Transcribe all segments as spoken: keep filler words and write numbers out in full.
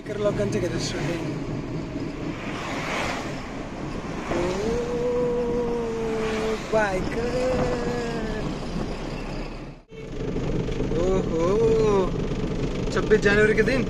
Biker लोकांचे घर shooting. Biker ओहो छब्बीस जनवरी के दिन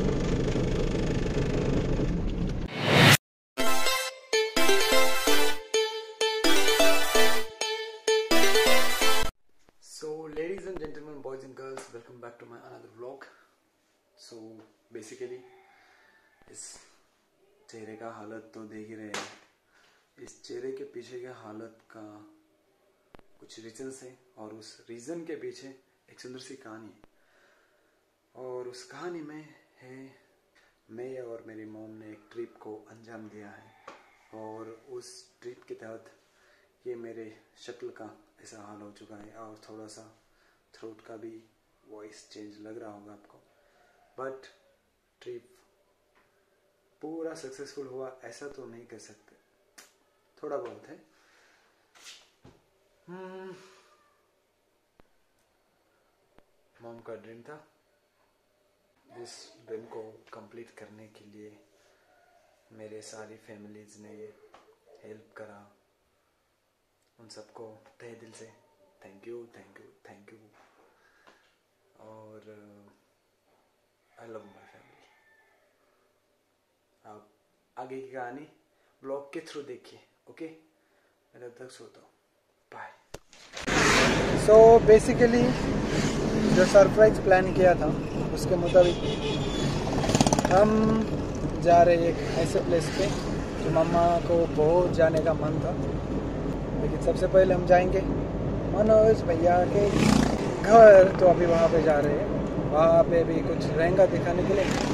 So ladies and gentlemen, boys and girls, welcome back to my another vlog. So basically इस चेहरे का हालत तो देख ही रहे हैं. इस चेहरे के पीछे के हालत का कुछ रीजंस है और उस रीजन के पीछे एक सुंदर सी कहानी है. और उस कहानी में है मैं और मेरी मॉम ने एक ट्रिप को अंजाम दिया है और उस ट्रिप के तहत ये मेरे शक्ल का ऐसा हाल हो चुका है और थोड़ा सा थ्रोट का भी वॉइस चेंज लग रहा होगा आपको. बट ट्रिप पूरा सक्सेसफुल हुआ ऐसा तो नहीं कह सकते, थोड़ा बहुत है. मॉम का ड्रीम था. इस ड्रीम को कंप्लीट करने के लिए मेरे सारी फैमिलीज ने हेल्प करा. उन सबको तहे दिल से thank you thank you thank you. और आई लव माय फैमिली. आप आगे की कहानी ब्लॉग के थ्रू देखिए. ओके, मैं तब तक सोता हूँ. बाय. सो बेसिकली जो सरप्राइज प्लान किया था उसके मुताबिक हम जा रहे एक ऐसे प्लेस पे जो मम्मा को बहुत जाने का मन था. लेकिन सबसे पहले हम जाएंगे मनोज भैया के घर. तो अभी वहाँ पे जा रहे हैं. वहाँ पे भी कुछ रहेगा दिखाने के लिए.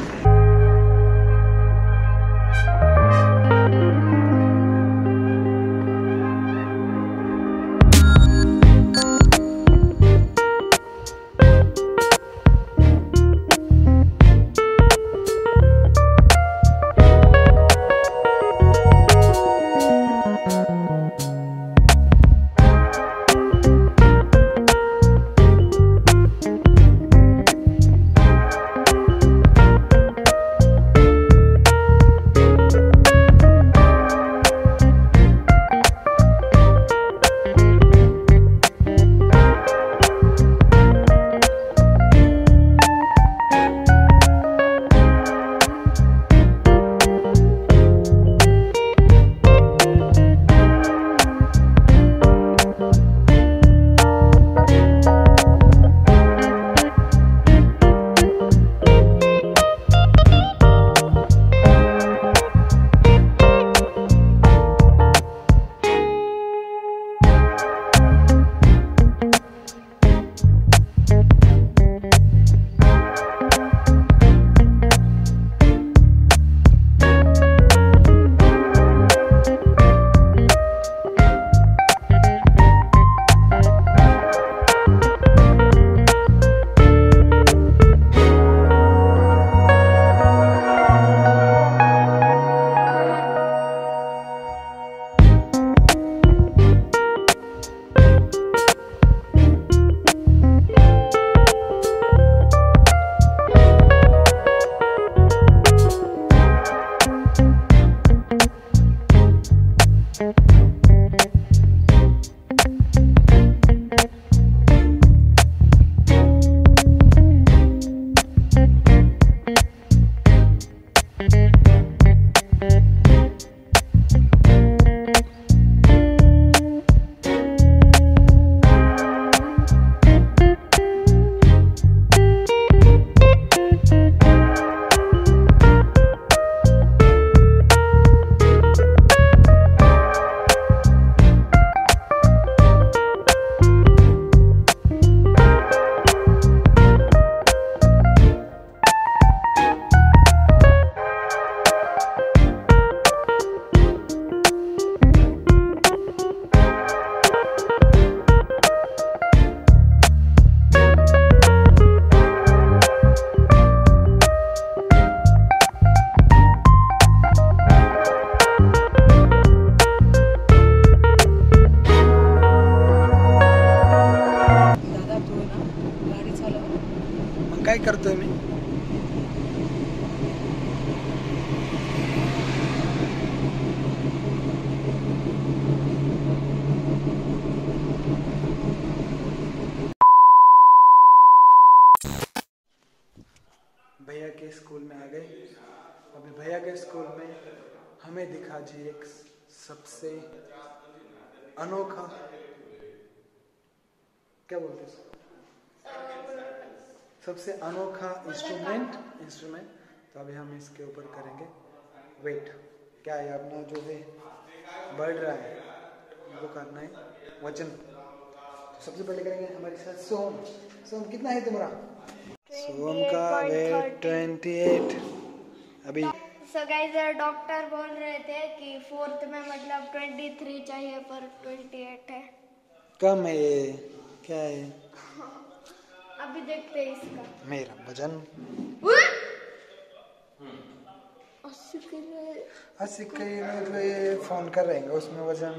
काय करतोय मी. आज एक सबसे अनोखा, क्या बोलते हैं, सबसे अनोखा इंस्ट्रूमेंट इंस्ट्रूमेंट तो अभी हम इसके ऊपर करेंगे वेट। क्या है अपना जो है बढ़ रहा है वो करना है वजन। तो सबसे पहले करेंगे हमारे साथ सोम। सोम कितना है तुम्हारा? सोम का वेट ट्वेंटी एट। अभी सो गाइस डॉक्टर बोल रहे थे कि फोर्थ में मतलब ट्वेंटी थ्री चाहिए पर ट्वेंटी एट है, कम है ये। क्या है? अभी देखते हैं इसका। मेरा वजन अस्सी किलो। अस्सी किलो जो ये फोन कर रहेंगे उसमें वजन,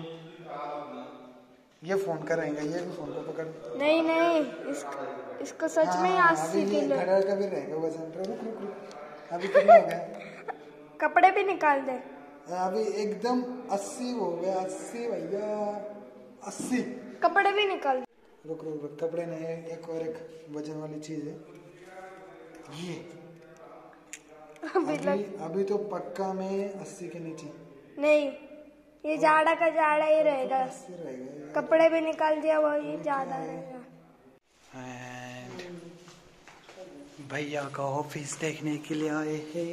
ये फोन कर रहेंगे, ये भी फोन को पकड़। नहीं नहीं इसका इसको सच हाँ, में अस्सी किलो का भी रहेगा वजन। रुक रुक रुक अभी कितना हो गया? कपड़े भी निकाल दे। अभी एकदम अस्सी हो गया। अस्सी भैया अस्सी। कपड़े भी निकाल दे। रुक रुक रुक कपड़े नहीं, एक और एक वजन वाली चीज है ये। अभी अभी, अभी तो पक्का में अस्सी के नीचे नहीं, ये जाड़ा का जाड़ा ही रहेगा। रहेगा। कपड़े भी निकाल दिया वही ज्यादा रहेगा। भैया का ऑफिस देखने के लिए आए हैं।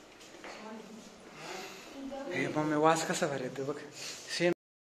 हे मम्मी वास कसा भर येतो बघ। Same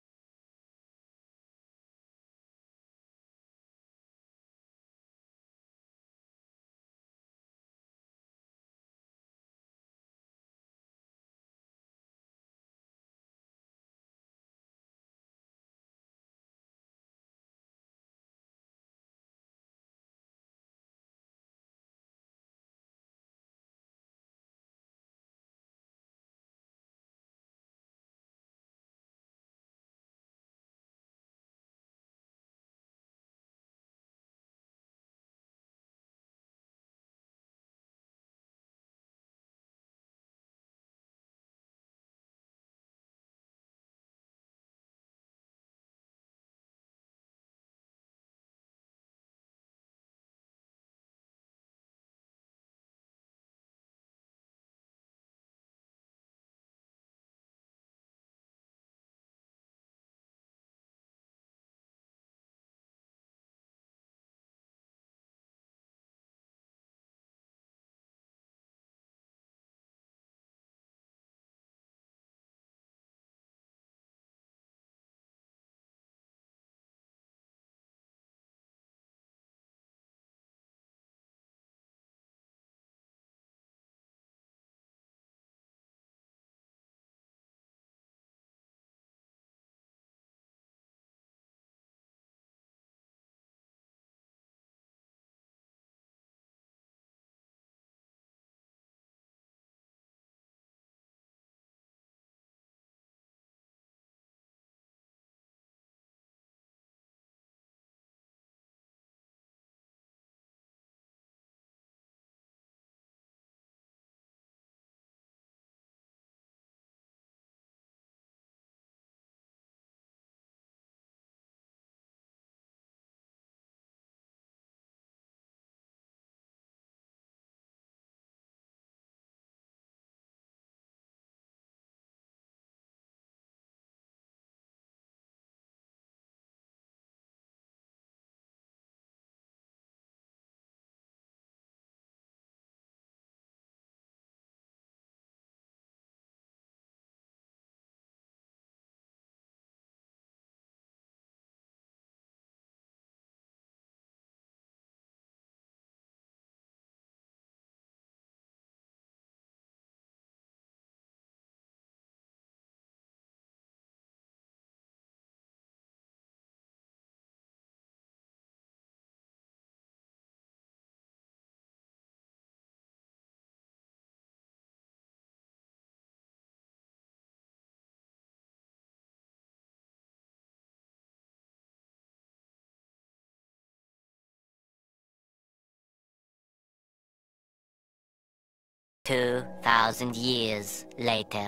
Two thousand years later.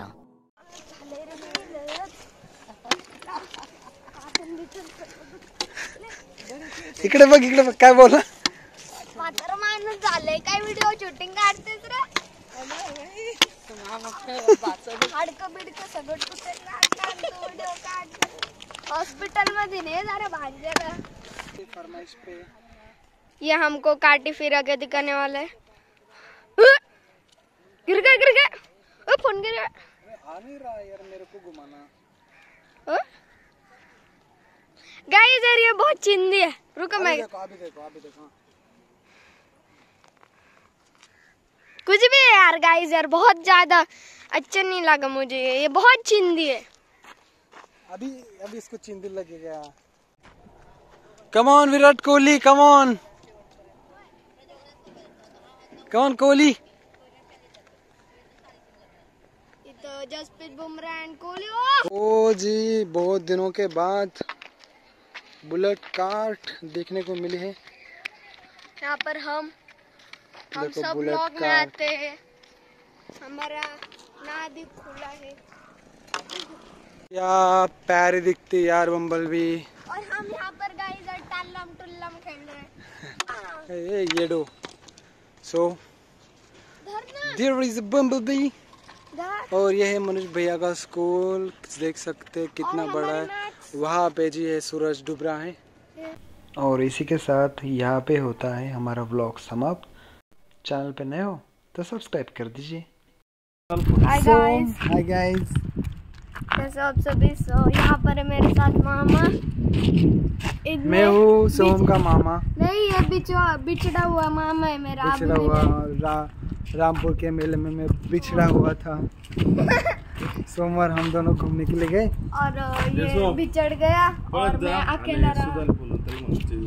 इकडे बघ इकडे बघ काय बोला. म्हातारा माणूस झालंय काय व्हिडिओ शूटिंग काढतेस रे. हाडकं बिडकं सगळं हॉस्पिटल मध्ये नहीं सारे भांजेगा। फरमाइश पे ये हमको काटी फिरा के दिखाने वाला है। गिर गया गिर गया ओ फोन गिर गया। आ नहीं रहा यार मेरे को घुमाना। गाइस यार ये बहुत चिंदी है। रुको मैं देखो अभी देखो अभी देखो कुछ भी है यार गाइस यार बहुत ज्यादा अच्छा नहीं लगा मुझे ये ये बहुत चिंदी है। अभी अभी इसको चिंदी लगेगा। Come on Virat Kohli come on come on Kohli. ये तो जसप्रीत बुमराह एंड कोहली। ओ जी बहुत दिनों के बाद बुलेट कार्ट देखने को मिली है। यहाँ पर हम हम देखो सब बुलेट लोग में कार्ट। आते हैं। हमारा नादी खुला है क्या प्यारी दिखती यार बम्बलबी। और हम यहाँ पर गाइस टल्लम टुल्लम खेल रहे हैं। ए ये दो so there is a bumblebee. और ये है मनोज भैया का स्कूल देख सकते हैं कितना बड़ा है। वहाँ पे जी है सूरज डूब रहा है। और इसी के साथ यहाँ पे होता है हमारा व्लॉग समाप्त। चैनल पे नए हो तो सब्सक्राइब कर दीजिए। हाय गाइस हाय गाइस कैसे आप सभी। सो यहाँ पर है मेरे साथ मामा। मैं हूँ सोम का मामा। नहीं ये बिचड़ा बिछड़ा हुआ मामा है मेरा। बिछड़ा हुआ रा, रामपुर के मेले में मैं बिछड़ा हुआ था। सोमवार हम दोनों घूमने के लिए गए और ये बिछड़ गया और मैं अकेला रहा।